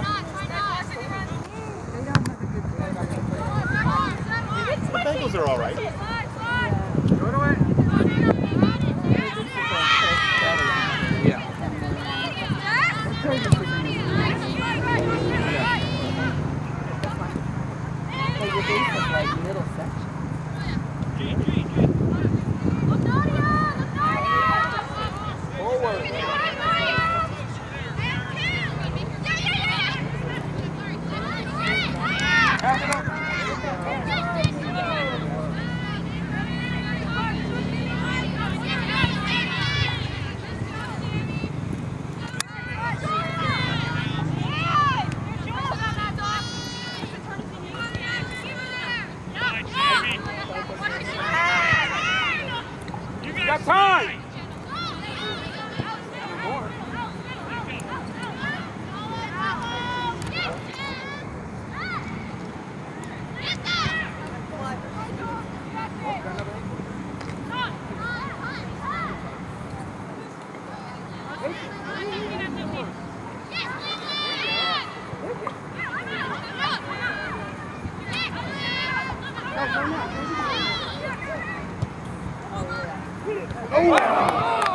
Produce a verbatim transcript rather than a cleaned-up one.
The Bengals are all right. Go to it. Yeah. Like middle section. Forward. Got time! Oh!